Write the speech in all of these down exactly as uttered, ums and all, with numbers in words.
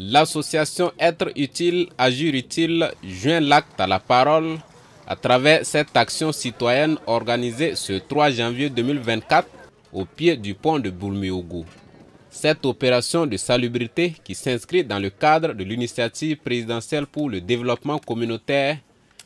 L'association Être utile, agir utile joint l'acte à la parole à travers cette action citoyenne organisée ce trois janvier deux mille vingt-quatre au pied du pont de Boulmiougou. Cette opération de salubrité qui s'inscrit dans le cadre de l'initiative présidentielle pour le développement communautaire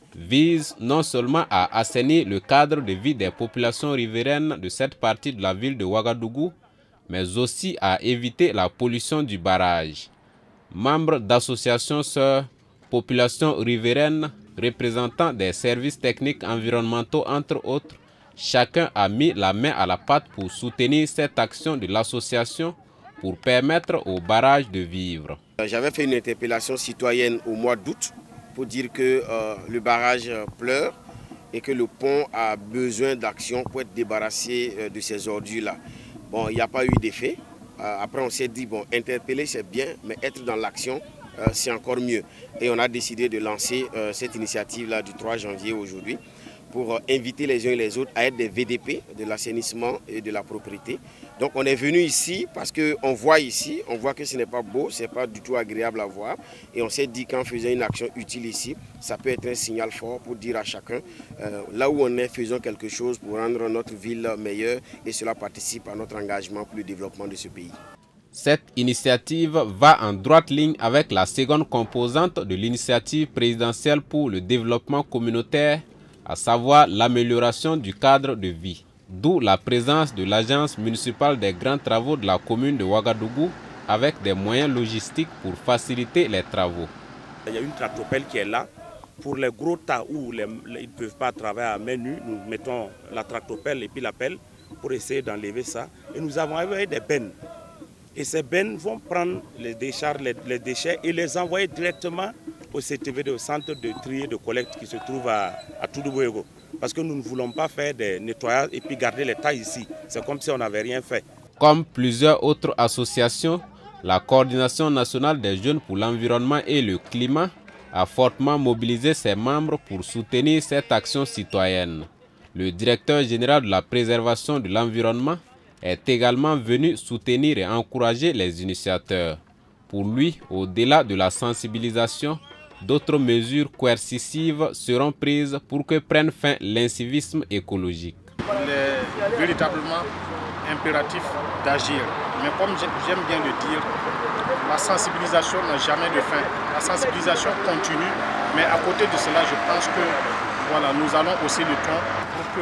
vise non seulement à assainir le cadre de vie des populations riveraines de cette partie de la ville de Ouagadougou, mais aussi à éviter la pollution du barrage. Membres d'associations sœurs, populations riveraines, représentants des services techniques environnementaux entre autres, chacun a mis la main à la pâte pour soutenir cette action de l'association pour permettre au barrage de vivre. J'avais fait une interpellation citoyenne au mois d'août pour dire que euh, le barrage pleure et que le pont a besoin d'action pour être débarrassé euh, de ces ordures-là. Bon, il n'y a pas eu d'effet. Euh, après, on s'est dit, bon, interpeller c'est bien, mais être dans l'action, euh, c'est encore mieux. Et on a décidé de lancer euh, cette initiative-là du trois janvier aujourd'hui pour euh, inviter les uns et les autres à être des V D P de l'assainissement et de la propriété. Donc on est venu ici parce qu'on voit ici, on voit que ce n'est pas beau, ce n'est pas du tout agréable à voir. Et on s'est dit qu'en faisant une action utile ici, ça peut être un signal fort pour dire à chacun, euh, là où on est, faisons quelque chose pour rendre notre ville meilleure et cela participe à notre engagement pour le développement de ce pays. Cette initiative va en droite ligne avec la seconde composante de l'initiative présidentielle pour le développement communautaire, à savoir l'amélioration du cadre de vie. D'où la présence de l'agence municipale des grands travaux de la commune de Ouagadougou avec des moyens logistiques pour faciliter les travaux. Il y a une tractopelle qui est là. Pour les gros tas où les, les, ils ne peuvent pas travailler à main nue, nous mettons la tractopelle et puis la pelle pour essayer d'enlever ça. Et nous avons envoyé des bennes. Et ces bennes vont prendre les déchets, les, les déchets et les envoyer directement au C T V D, au centre de tri et de collecte qui se trouve à, à Toudoubouego. Parce que nous ne voulons pas faire des nettoyages et puis garder les tas ici. C'est comme si on n'avait rien fait. Comme plusieurs autres associations, la Coordination nationale des jeunes pour l'environnement et le climat a fortement mobilisé ses membres pour soutenir cette action citoyenne. Le directeur général de la préservation de l'environnement est également venu soutenir et encourager les initiateurs. Pour lui, au-delà de la sensibilisation, d'autres mesures coercitives seront prises pour que prenne fin l'incivisme écologique. Il est véritablement impératif d'agir. Mais comme j'aime bien le dire, la sensibilisation n'a jamais de fin. La sensibilisation continue, mais à côté de cela, je pense que voilà, nous allons hausser le ton pour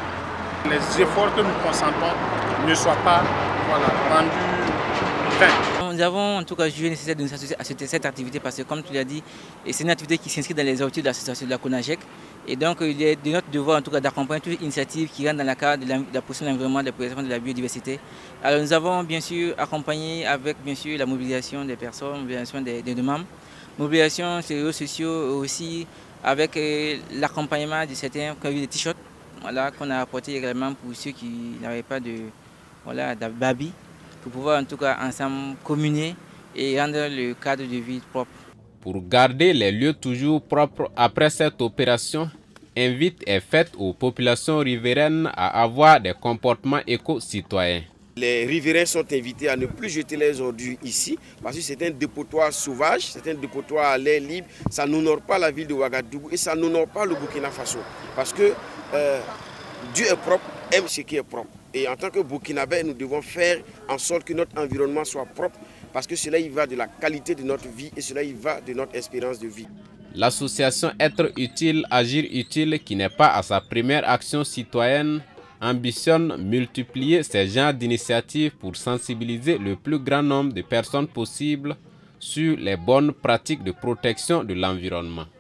que les efforts que nous consentons ne soient pas voilà, rendus vains. Nous avons en tout cas jugé nécessaire de nous associer à cette activité parce que, comme tu l'as dit, c'est une activité qui s'inscrit dans les objectifs de l'association de la CONAGEC. Et donc, il est de notre devoir en tout cas d'accompagner toute initiative qui rentre dans le cadre de la, de la protection de l'environnement, de la préservation de la biodiversité. Alors, nous avons bien sûr accompagné avec bien sûr la mobilisation des personnes, la mobilisation des, des membres, mobilisation sur les réseaux sociaux aussi avec euh, l'accompagnement de certains qui ont eu des t-shirts voilà, qu'on a apporté également pour ceux qui n'avaient pas de voilà, d'habits, pour pouvoir en tout cas ensemble communier et rendre le cadre de vie propre. Pour garder les lieux toujours propres après cette opération, invite est faite aux populations riveraines à avoir des comportements éco-citoyens. Les riverains sont invités à ne plus jeter les ordures ici parce que c'est un dépotoir sauvage, c'est un dépotoir à l'air libre. Ça n'honore pas la ville de Ouagadougou et ça n'honore pas le Burkina Faso. Parce que euh, Dieu est propre, aime ce qui est propre. Et en tant que Burkinabé, nous devons faire en sorte que notre environnement soit propre parce que cela y va de la qualité de notre vie et cela y va de notre espérance de vie. L'association Être utile, agir utile, qui n'est pas à sa première action citoyenne, ambitionne multiplier ces genres d'initiatives pour sensibiliser le plus grand nombre de personnes possible sur les bonnes pratiques de protection de l'environnement.